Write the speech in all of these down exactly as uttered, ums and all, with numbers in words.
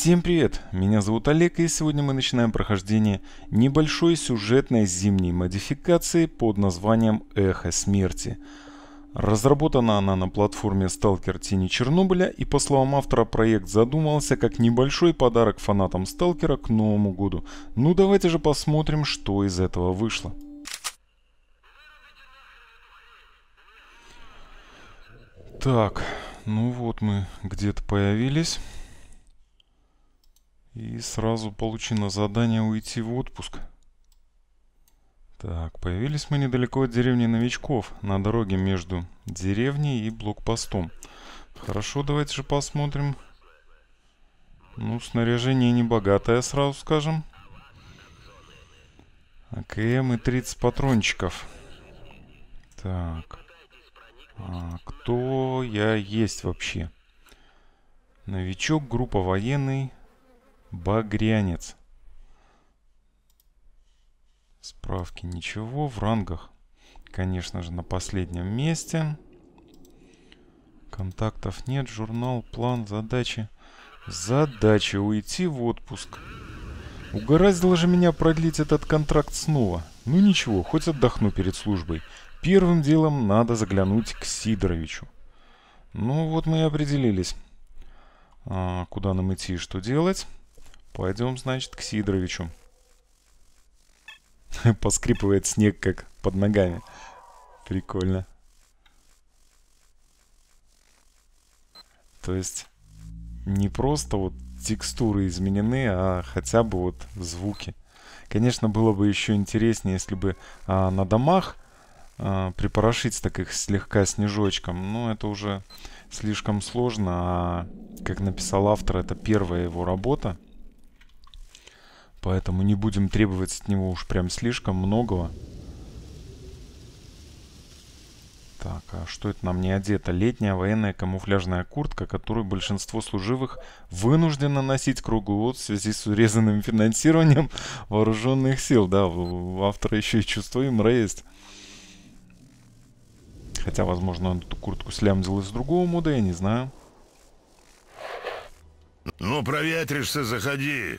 Всем привет! Меня зовут Олег, и сегодня мы начинаем прохождение небольшой сюжетной зимней модификации под названием «Эхо смерти». Разработана она на платформе Stalker Тени Чернобыля, и по словам автора, проект задумался как небольшой подарок фанатам Сталкера к Новому году. Ну давайте же посмотрим, что из этого вышло. Так, ну вот мы где-то появились. И сразу получено задание уйти в отпуск. Так, появились мы недалеко от деревни новичков, на дороге между деревней и блокпостом. Хорошо, давайте же посмотрим. Ну, снаряжение небогатое, сразу скажем. АКМ и тридцать патрончиков. Так. А кто я есть вообще? Новичок, группа военный. Багрянец. Справки ничего. В рангах, конечно же, на последнем месте. Контактов нет. Журнал, план, задачи. Задача уйти в отпуск. Угораздило же меня продлить этот контракт снова. Ну ничего, хоть отдохну перед службой. Первым делом надо заглянуть к Сидоровичу. Ну вот мы и определились. А, куда нам идти и что делать. Пойдем, значит, к Сидоровичу. Поскрипывает снег, как под ногами. Прикольно. То есть не просто вот текстуры изменены, а хотя бы вот звуки. Конечно, было бы еще интереснее, если бы а, на домах а, припорошить так их слегка снежочком. Но это уже слишком сложно. А, как написал автор, это первая его работа. Поэтому не будем требовать от него уж прям слишком многого. Так, а что это нам не одето? Летняя военная камуфляжная куртка, которую большинство служивых вынуждено носить круглый год в связи с урезанным финансированием вооруженных сил. Да, у автора еще и чувство юмора есть. Хотя, возможно, он эту куртку слямзил из другого мода, я не знаю. Ну, проветришься, заходи.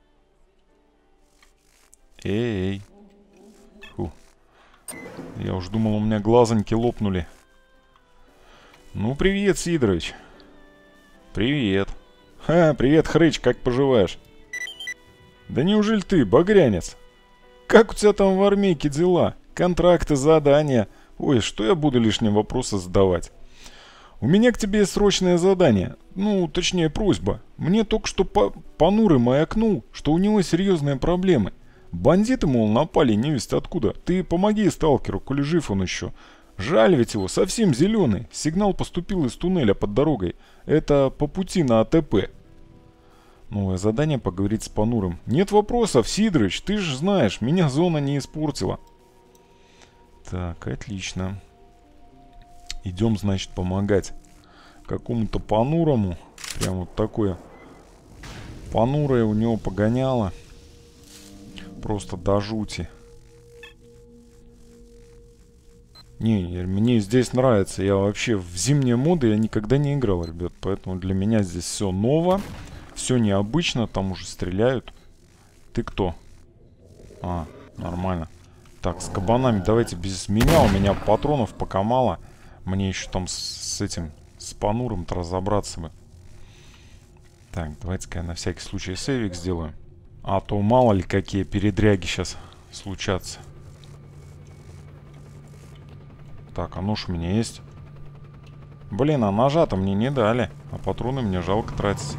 Эй, фу. Я уж думал, у меня глазоньки лопнули. Ну, привет, Сидорович. Привет. Ха, привет, Хрыч, как поживаешь? Да неужели ты, багрянец? Как у тебя там в армейке дела? Контракты, задания. Ой, что я буду лишние вопросы задавать? У меня к тебе срочное задание. Ну, точнее, просьба. Мне только что по Понурый маякнул, что у него серьезные проблемы. Бандиты, мол, напали невесть откуда. Ты помоги сталкеру, коли жив он еще. Жаль ведь его, совсем зеленый. Сигнал поступил из туннеля под дорогой. Это по пути на АТП. Новое задание — поговорить с Понурым. Нет вопросов, Сидорович, ты же знаешь, меня зона не испортила. Так, отлично. Идем, значит, помогать какому-то Понурому. Прям вот такое понурое у него погоняло. Просто до жути. Не, мне здесь нравится. Я вообще в зимние моды я никогда не играл, ребят. Поэтому для меня здесь все ново. Все необычно. Там уже стреляют. Ты кто? А, нормально. Так, с кабанами давайте без меня. У меня патронов пока мало. Мне еще там с, с этим, с Понурым-то разобраться бы. Так, давайте-ка я на всякий случай сейвик сделаю. А то мало ли какие передряги сейчас случатся. Так, а нож у меня есть. Блин, а ножа-то мне не дали. А патроны мне жалко тратить.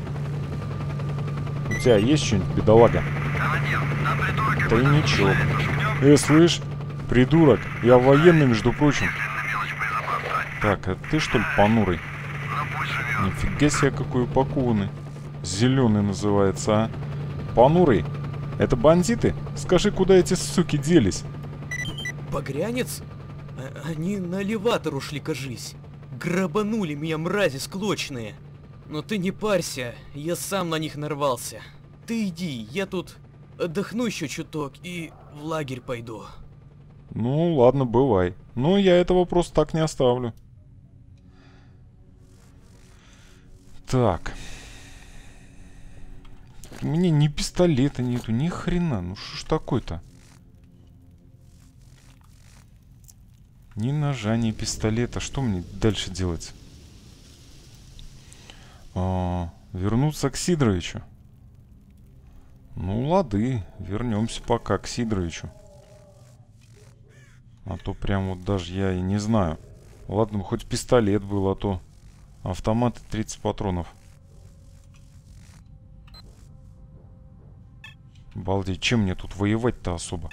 У тебя есть что-нибудь, бедолага? Да и ничего. Э, слышь, придурок, я военный, между прочим. Так, а ты что ли Понурый? Нифига себе, какой упакованный. Зеленый называется, а. Понурый, это бандиты? Скажи, куда эти суки делись? Багрянец? А они на элеватор ушли, кажись. Грабанули меня, мрази склочные. Но ты не парься, я сам на них нарвался. Ты иди, я тут отдохну еще чуток и в лагерь пойду. Ну, ладно, бывай. Но я этого просто так не оставлю. Так. У меня ни пистолета нету, ни хрена. Ну что ж такое-то? Ни ножа, ни пистолета. Что мне дальше делать? А, вернуться к Сидоровичу. Ну, лады. Вернемся пока к Сидоровичу. А то прям вот даже я и не знаю. Ладно, хоть пистолет был, а то автомат тридцать патронов. Балдеть, чем мне тут воевать-то особо?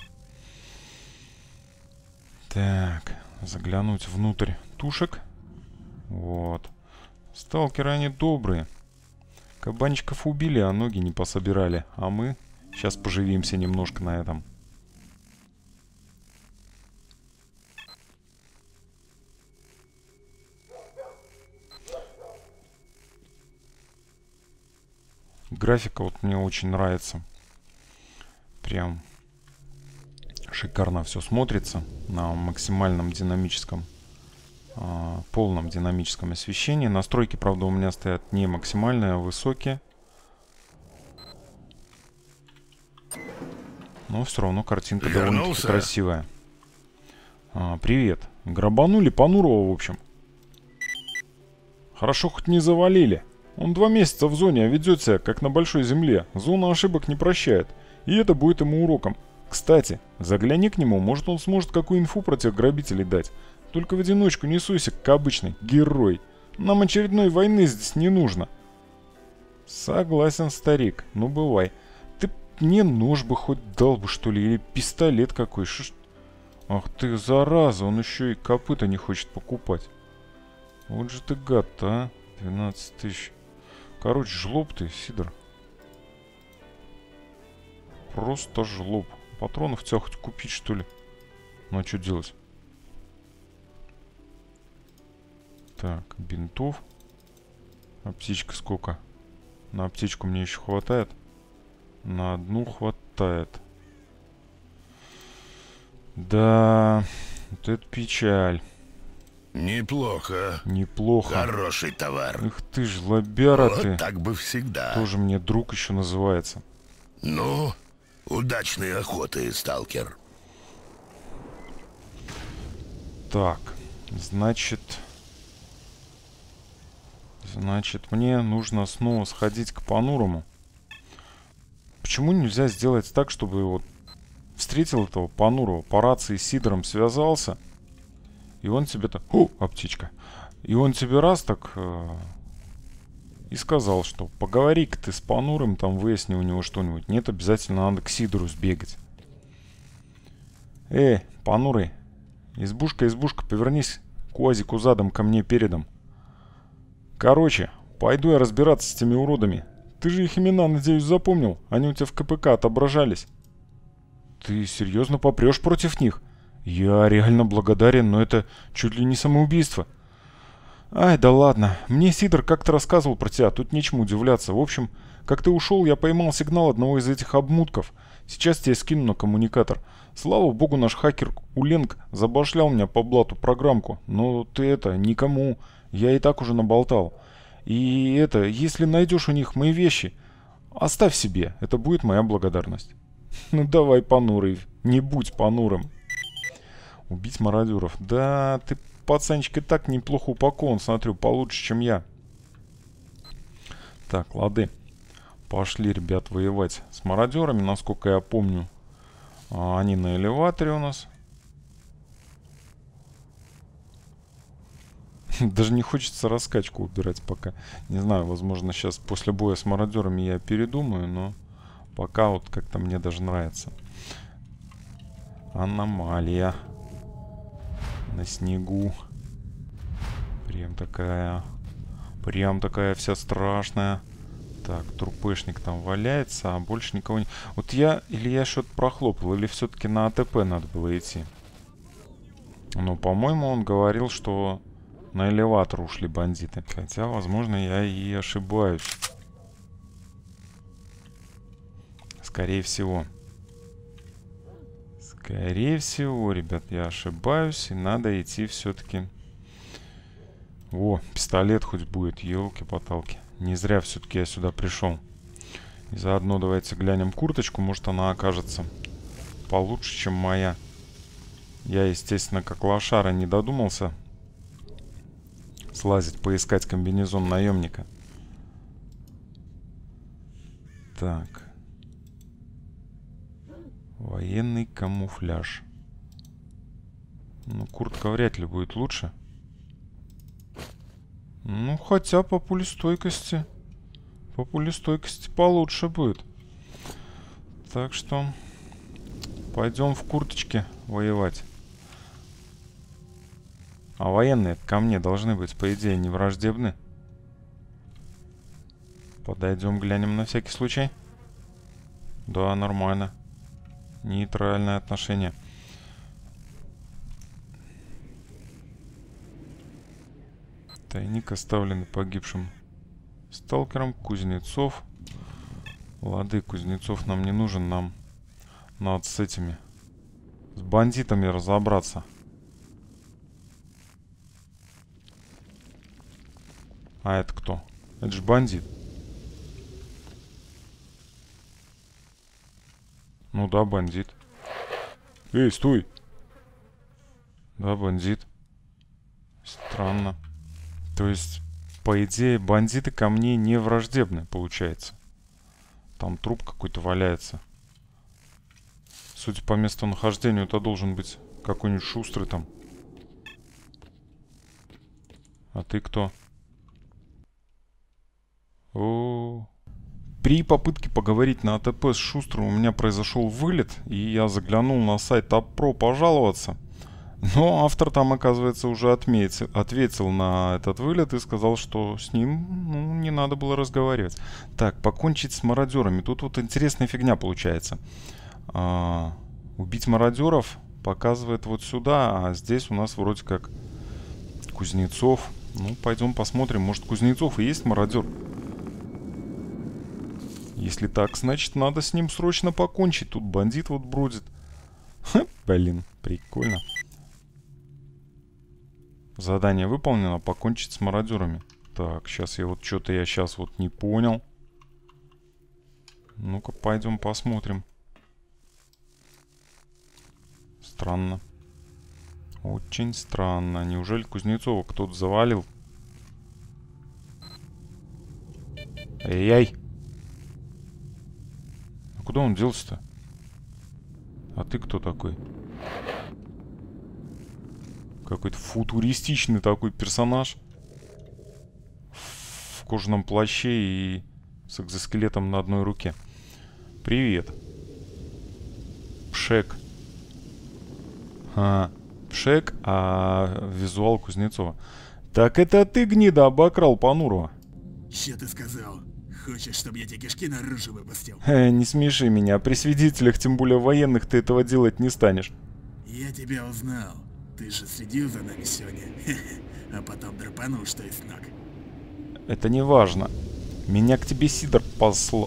Так, заглянуть внутрь тушек. Вот. Сталкеры, они добрые. Кабанчиков убили, а ноги не пособирали. А мы сейчас поживимся немножко на этом. Графика вот мне очень нравится. Прям шикарно все смотрится на максимальном динамическом, э, полном динамическом освещении. Настройки, правда, у меня стоят не максимальные, а высокие. Но все равно картинка довольно-таки красивая. А, привет. Грабанули Понурова, в общем. Хорошо, хоть не завалили. Он два месяца в зоне, а ведет себя, как на большой земле. Зона ошибок не прощает. И это будет ему уроком. Кстати, загляни к нему, может он сможет какую инфу про тех грабителей дать. Только в одиночку не суйся, как обычный герой. Нам очередной войны здесь не нужно. Согласен, старик. Ну, бывай. Ты мне нож бы хоть дал бы, что ли, или пистолет какой. Шиш... Ах ты, зараза, он еще и копыта не хочет покупать. Вот же ты гад-то, а. двенадцать тысяч. Короче, жлоб ты, Сидор. Просто жлоб. Патронов тебя хоть купить, что ли? Ну а что делать? Так, бинтов. Аптечка сколько? На аптечку мне еще хватает? На одну хватает. Да, вот это печаль. Неплохо. Неплохо. Хороший товар. Эх ты ж, лобяра вот ты. Так бы всегда. Тоже мне друг еще называется. Ну, удачной охоты, сталкер. Так, значит... Значит, мне нужно снова сходить к Понурому. Почему нельзя сделать так, чтобы вот встретил этого Понурого, по рации с Сидором связался, и он тебе так... О, аптечка. И он тебе раз так... Э, и сказал, что поговори-ка ты с Понурым, там выясни у него что-нибудь. Нет, обязательно надо к Сидору сбегать. Эй, Понурый, избушка, избушка, повернись к УАЗику задом ко мне передом. Короче, пойду я разбираться с теми уродами. Ты же их имена, надеюсь, запомнил? Они у тебя в КПК отображались. Ты серьезно попрешь против них? Я реально благодарен, но это чуть ли не самоубийство. Ай, да ладно. Мне Сидор как-то рассказывал про тебя, тут нечему удивляться. В общем, как ты ушел, я поймал сигнал одного из этих обмутков. Сейчас тебе скину на коммуникатор. Слава богу, наш хакер Уленг забашлял меня по блату программку. Но ты это, никому. Я и так уже наболтал. И это, если найдешь у них мои вещи, оставь себе. Это будет моя благодарность. Ну давай, Понурый, не будь понурым. Убить мародеров. Да, ты, пацанчик, и так неплохо упакован, смотрю, получше, чем я. Так, лады. Пошли, ребят, воевать с мародерами, насколько я помню. Они на элеваторе у нас. Даже не хочется раскачку убирать пока. Не знаю, возможно, сейчас после боя с мародерами я передумаю, но пока вот как-то мне даже нравится. Аномалия. На снегу. Прям такая. Прям такая вся страшная. Так, трупешник там валяется, а больше никого не... Вот я... Или я что-то прохлопал, или все-таки на АТП надо было идти. Но, по-моему, он говорил, что на элеватор ушли бандиты. Хотя, возможно, я и ошибаюсь. Скорее всего. Скорее всего, ребят, я ошибаюсь. И надо идти все-таки... О, пистолет хоть будет, елки-поталки. Не зря все-таки я сюда пришел. И заодно давайте глянем курточку. Может, она окажется получше, чем моя. Я, естественно, как лошара не додумался слазить, поискать комбинезон наемника. Так. Военный камуфляж. Ну, куртка вряд ли будет лучше. Ну, хотя по пулестойкости... По пулестойкости получше будет. Так что... Пойдем в курточке воевать. А военные ко мне должны быть, по идее, не враждебны. Подойдем, глянем на всякий случай. Да, нормально. Нейтральное отношение. Тайник, оставленный погибшим сталкером. Кузнецов. Лады, Кузнецов нам не нужен. Нам надо с этими, с бандитами разобраться. А это кто? Это же бандит. Ну да, бандит. Эй, стой! Да, бандит. Странно. То есть, по идее, бандиты ко мне не враждебны, получается. Там труп какой-то валяется. Судя по местонахождению, это должен быть какой-нибудь шустрый там. А ты кто? О, при попытке поговорить на АТП с Шустрым у меня произошел вылет, и я заглянул на сайт ТАП.Про пожаловаться. Но автор там, оказывается, уже отметил, ответил на этот вылет и сказал, что с ним, ну, не надо было разговаривать. Так, покончить с мародерами. Тут вот интересная фигня получается. А, убить мародеров показывает вот сюда, а здесь у нас вроде как Кузнецов. Ну, пойдем посмотрим, может, Кузнецов и есть мародер. Если так, значит, надо с ним срочно покончить. Тут бандит вот бродит. Ха, блин, прикольно. Задание выполнено, покончить с мародерами. Так, сейчас я вот что-то я сейчас вот не понял. Ну-ка, пойдем посмотрим. Странно. Очень странно. Неужели Кузнецова кто-то завалил? Эй-эй! А куда он делся-то? А ты кто такой? Какой-то футуристичный такой персонаж. В кожаном плаще и с экзоскелетом на одной руке. Привет. Пшек. А, Пшек, а визуал Кузнецова. Так это ты, гнида, обокрал Понурова. Что ты сказал? Хочешь, чтобы я тебе кишки наружу выпустил? Э, не смеши меня. При свидетелях, тем более военных, ты этого делать не станешь. Я тебя узнал. Ты же следил за нами сегодня. А потом драпанул, что из ног. Это не важно. Меня к тебе Сидор послал.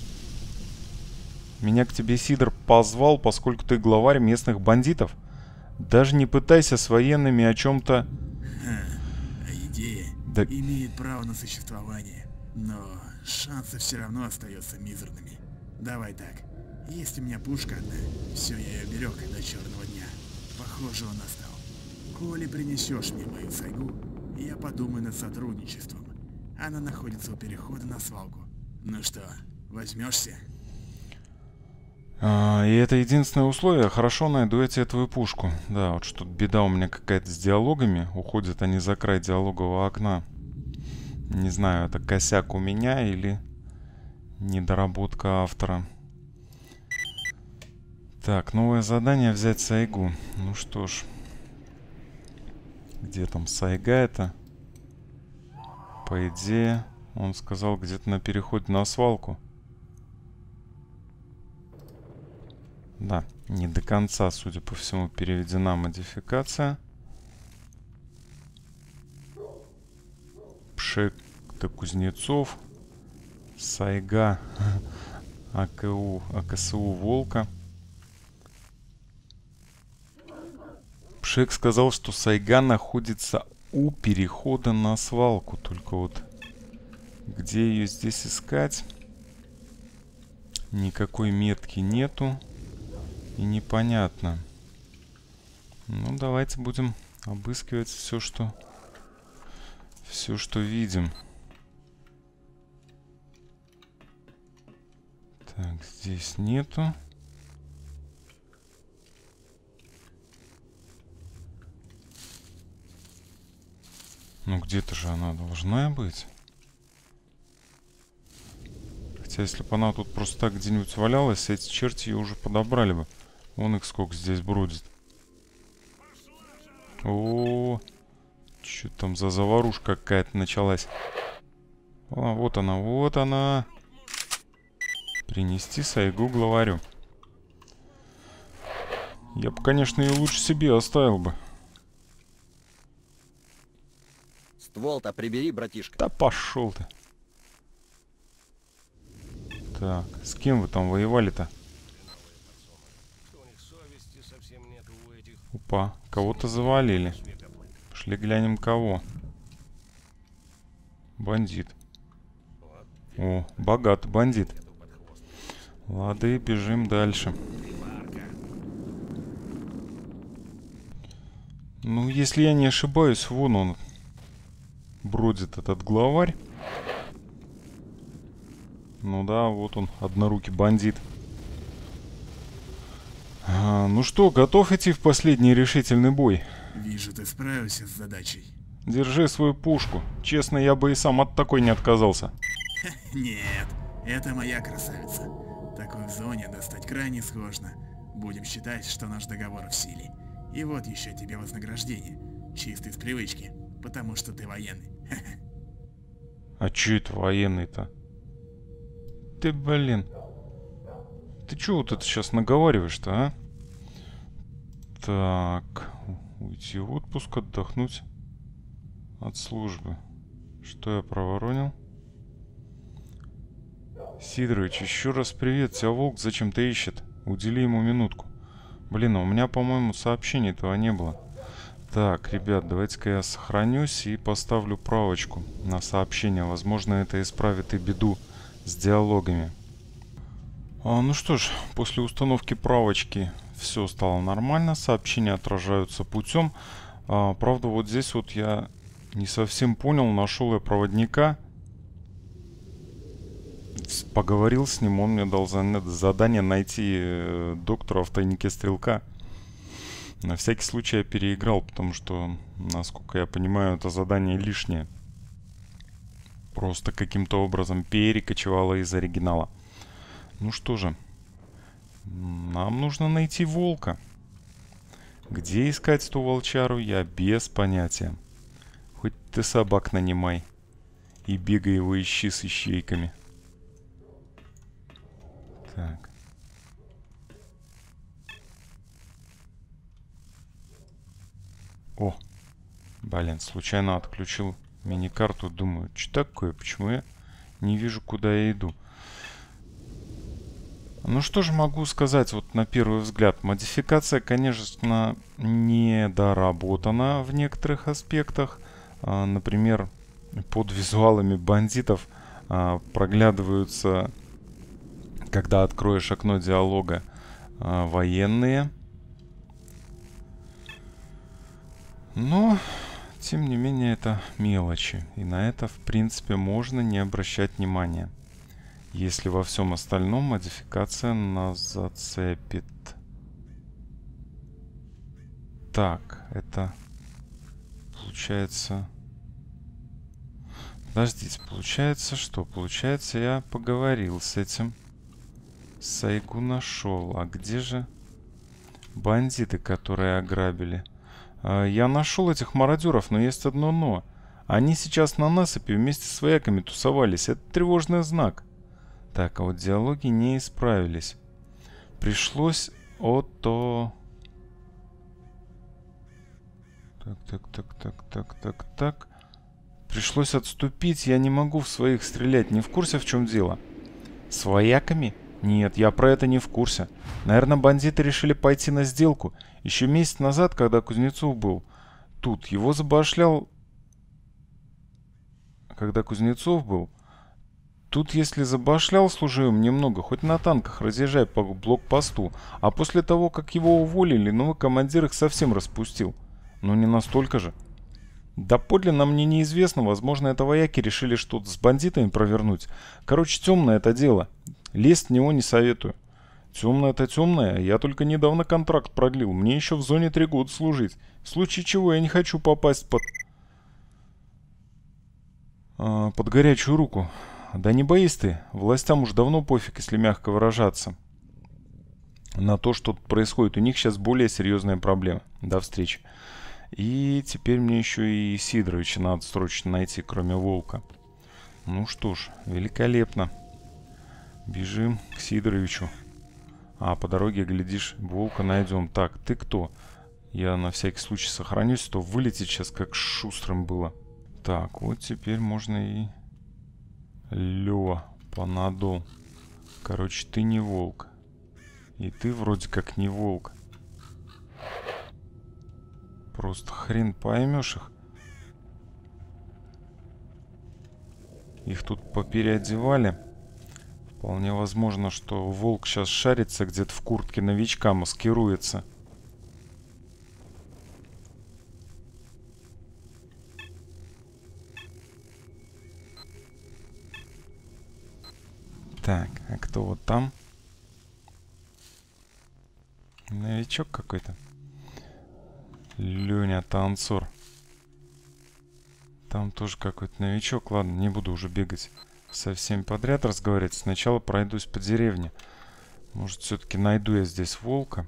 Меня к тебе Сидор позвал, поскольку ты главарь местных бандитов. Даже не пытайся с военными о чем-то... А идея да... имеет право на существование. Но шансы все равно остаются мизерными. Давай так. Есть у меня пушка одна. Все, я ее берег до черного дня. Похоже, он настал. Коли принесешь мне мою сайгу, я подумаю над сотрудничеством. Она находится у перехода на свалку. Ну что, возьмешься? А, и это единственное условие. Хорошо, найду я тебе твою пушку. Да, вот что-то беда у меня какая-то с диалогами. Уходят они за край диалогового окна. Не знаю, это косяк у меня или недоработка автора. Так, новое задание — взять сайгу. Ну что ж. Где там сайга это? По идее, он сказал, где-то на переходе на свалку. Да, не до конца, судя по всему, переведена модификация. Пшек да Кузнецов. Сайга АКУ, АКСУ Волка. Пшек сказал, что сайга находится у перехода на свалку. Только вот где ее здесь искать? Никакой метки нету. И непонятно. Ну, давайте будем обыскивать все, что... Все, что видим. Так, здесь нету. Ну, где-то же она должна быть. Хотя, если бы она тут просто так где-нибудь валялась, эти черти ее уже подобрали бы. Вон их сколько здесь бродит. О, что там за заварушка какая-то началась. А, вот она, вот она. Принести сайгу главарю. Я бы, конечно, ее лучше себе оставил бы. Ствол-то прибери, братишка. Да пошел ты. Так, с кем вы там воевали-то? Опа, кого-то завалили. Пошли глянем кого. Бандит. О, богатый бандит. Лады, бежим дальше. Ну, если я не ошибаюсь, вон он бродит, этот главарь. Ну да, вот он, однорукий бандит. А, ну что, готов идти в последний решительный бой? Вижу, ты справился с задачей. Держи свою пушку. Честно, я бы и сам от такой не отказался. Нет, это моя красавица. Такой в зоне достать крайне сложно. Будем считать, что наш договор в силе. И вот еще тебе вознаграждение. Чисто из привычки, потому что ты военный. А че это военный-то? Ты, блин. Ты чё вот это сейчас наговариваешь-то, а? Так. Уйти в отпуск, отдохнуть от службы. Что я проворонил? Сидорович, еще раз привет. Тебя волк зачем-то ищет. Удели ему минутку. Блин, а у меня, по-моему, сообщений этого не было. Так, ребят, давайте-ка я сохранюсь и поставлю правочку на сообщение. Возможно, это исправит и беду с диалогами. А, ну что ж, после установки правочки все стало нормально. Сообщения отражаются путем. А, правда, вот здесь вот я не совсем понял. Нашел я проводника. Поговорил с ним. Он мне дал задание найти э, доктора в тайнике стрелка. На всякий случай я переиграл, потому что, насколько я понимаю, это задание лишнее. Просто каким-то образом перекочевало из оригинала. Ну что же. Нам нужно найти волка. Где искать ту волчару, я без понятия. Хоть ты собак нанимай. И бегай его ищи с ищейками. Так. О, блин, случайно отключил мини-карту. Думаю, что такое? Почему я не вижу, куда я иду? Ну что же могу сказать вот на первый взгляд. Модификация, конечно, недоработана в некоторых аспектах. А, например, под визуалами бандитов а, проглядываются, когда откроешь окно диалога, а, военные. Но, тем не менее, это мелочи. И на это, в принципе, можно не обращать внимания. Если во всем остальном модификация нас зацепит. Так, это получается... Подождите, получается что? Получается, я поговорил с этим. Сайгу нашел. А где же бандиты, которые ограбили? Я нашел этих мародеров, но есть одно но. Они сейчас на насыпи вместе с вояками тусовались. Это тревожный знак. Так, а вот диалоги не исправились. Пришлось ото... Так, так, так, так, так, так, так. Пришлось отступить. Я не могу в своих стрелять. Не в курсе, в чем дело? С вояками? Нет, я про это не в курсе. Наверное, бандиты решили пойти на сделку. Еще месяц назад, когда Кузнецов был тут, его забашлял... Когда Кузнецов был, Тут если забашлял служивым немного, хоть на танках разъезжай по блокпосту, а после того, как его уволили, новый командир их совсем распустил. Но не настолько же. Да подлинно мне неизвестно, возможно, это вояки решили что-то с бандитами провернуть. Короче, темное это дело. Лезть в него не советую. Темное это темное, я только недавно контракт продлил, мне еще в зоне три года служить. В случае чего я не хочу попасть под... А, под горячую руку. Да не боись ты, властям уж давно пофиг, если мягко выражаться. На то, что тут происходит, у них сейчас более серьезная проблема. До встречи. И теперь мне еще и Сидоровича надо срочно найти, кроме Волка. Ну что ж, великолепно. Бежим к Сидоровичу. А по дороге, глядишь, Волка найдем. Так, ты кто? Я на всякий случай сохранюсь, то вылететь сейчас как шустрым было. Так, вот теперь можно и... Лёва, понадол. Короче, ты не волк. И ты вроде как не волк. Просто хрен поймешь их. Их тут попереодевали. Вполне возможно, что волк сейчас шарится где-то в куртке новичка, маскируется. Так, а кто вот там? Новичок какой-то. Леня, танцор. Там тоже какой-то новичок. Ладно, не буду уже бегать со всеми подряд разговаривать. Сначала пройдусь по деревне. Может, все-таки найду я здесь волка.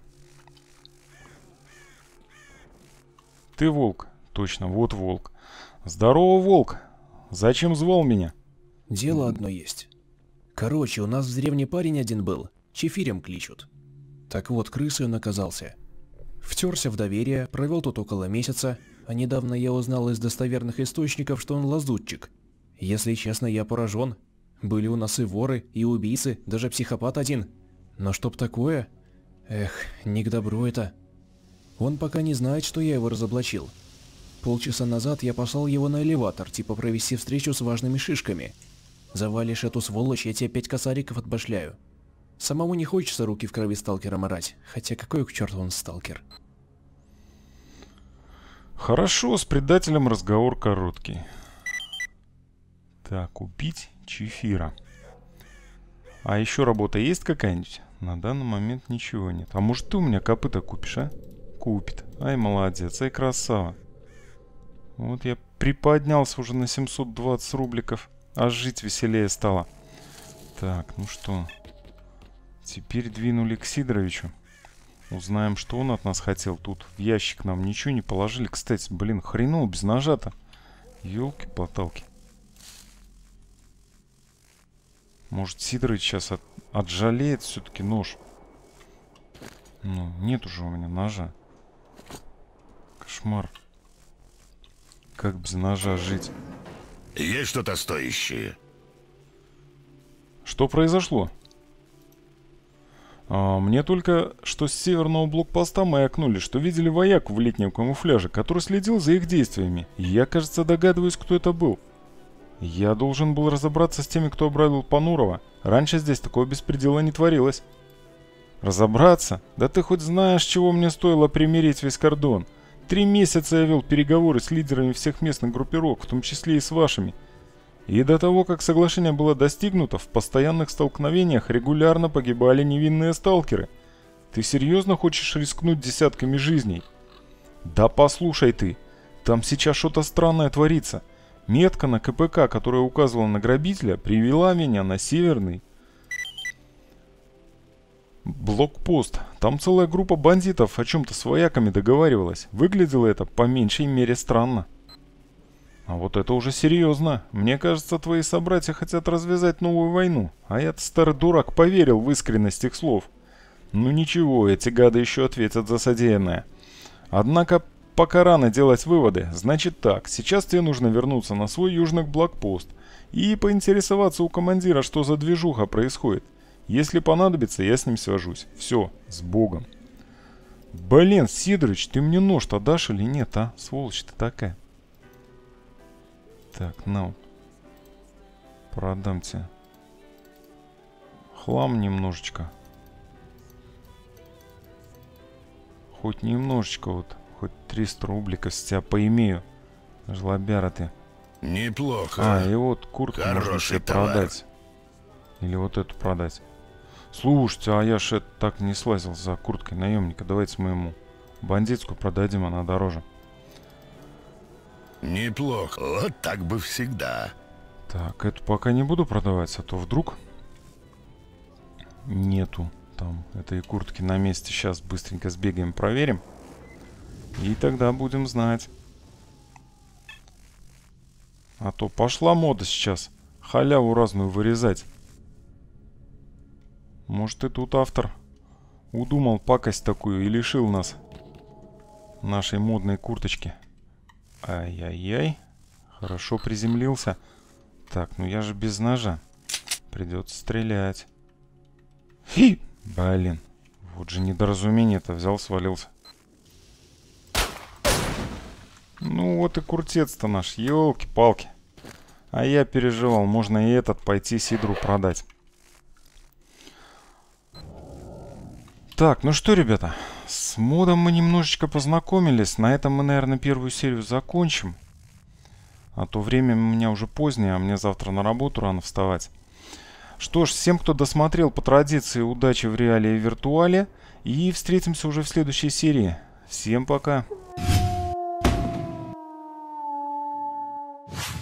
Ты волк? Точно, вот волк. Здорово, волк. Зачем звал меня? Дело одно есть. Короче, у нас в деревне парень один был. Чефирем кличут. Так вот, крысой он оказался. Втерся в доверие, провел тут около месяца, а недавно я узнал из достоверных источников, что он лазутчик. Если честно, я поражен. Были у нас и воры, и убийцы, даже психопат один. Но чтоб такое? Эх, не к добру это. Он пока не знает, что я его разоблачил. Полчаса назад я послал его на элеватор, типа провести встречу с важными шишками. Завалишь эту сволочь, я тебе пять косариков отбашляю. Самому не хочется руки в крови сталкера марать, хотя какой к черту он сталкер. Хорошо, с предателем разговор короткий. Так, убить Чефира. А еще работа есть какая-нибудь? На данный момент ничего нет. А может ты у меня копыта купишь, а? Купит. Ай, молодец, ай, красава. Вот я приподнялся уже на семьсот двадцать рубликов. Аж жить веселее стало. Так, ну что... Теперь двинули к Сидоровичу. Узнаем, что он от нас хотел. Тут в ящик нам ничего не положили. Кстати, блин, хреново без ножа-то. Ёлки-палки. Может, Сидорович сейчас от... отжалеет все-таки нож. Ну, нет уже у меня ножа. Кошмар. Как без ножа жить? Есть что-то стоящее? Что произошло? А, мне только что с северного блокпоста маякнули, что видели вояку в летнем камуфляже, который следил за их действиями. И я, кажется, догадываюсь, кто это был. Я должен был разобраться с теми, кто обрадовал Понурова. Раньше здесь такого беспредела не творилось. Разобраться? Да ты хоть знаешь, чего мне стоило примирить весь кордон. Три месяца я вел переговоры с лидерами всех местных группировок, в том числе и с вашими. И до того, как соглашение было достигнуто, в постоянных столкновениях регулярно погибали невинные сталкеры. Ты серьезно хочешь рискнуть десятками жизней? Да послушай ты, там сейчас что-то странное творится. Метка на ка пэ ка, которая указывала на грабителя, привела меня на северный блокпост. Там целая группа бандитов о чем-то с вояками договаривалась. Выглядело это по меньшей мере странно. А вот это уже серьезно. Мне кажется, твои собратья хотят развязать новую войну. А я-то, старый дурак, поверил в искренность их слов. Ну ничего, эти гады еще ответят за содеянное. Однако, пока рано делать выводы. Значит так, сейчас тебе нужно вернуться на свой южный блокпост и поинтересоваться у командира, что за движуха происходит. Если понадобится, я с ним свяжусь. Все, с Богом. Блин, Сидорович, ты мне нож-то дашь или нет, а? Сволочь ты такая. Так, на вот. Продам тебе хлам немножечко. Хоть немножечко вот, хоть триста рубликов с тебя поимею. Жлобяра ты. Неплохо. А, и вот куртку можно Хороший себе товар. продать. Или вот эту продать. Слушайте, а я ж это так не слазил за курткой наемника. Давайте мы ему бандитскую продадим, она дороже. Неплохо. Вот так бы всегда. Так, эту пока не буду продавать, а то вдруг нету там этой куртки на месте. Сейчас быстренько сбегаем, проверим. И тогда будем знать. А то пошла мода сейчас халяву разную вырезать. Может, и тут автор удумал пакость такую и лишил нас нашей модной курточки. Ай-яй-яй. Хорошо приземлился. Так, ну я же без ножа. Придется стрелять. Фи! Блин. Вот же недоразумение-то. Взял, свалился. Ну вот и куртец-то наш. Ёлки-палки. А я переживал. Можно и этот пойти Сидру продать. Так, ну что, ребята. С модом мы немножечко познакомились. На этом мы, наверное, первую серию закончим. А то время у меня уже позднее, а мне завтра на работу рано вставать. Что ж, всем, кто досмотрел, по традиции, удачи в реале и виртуале. И встретимся уже в следующей серии. Всем пока.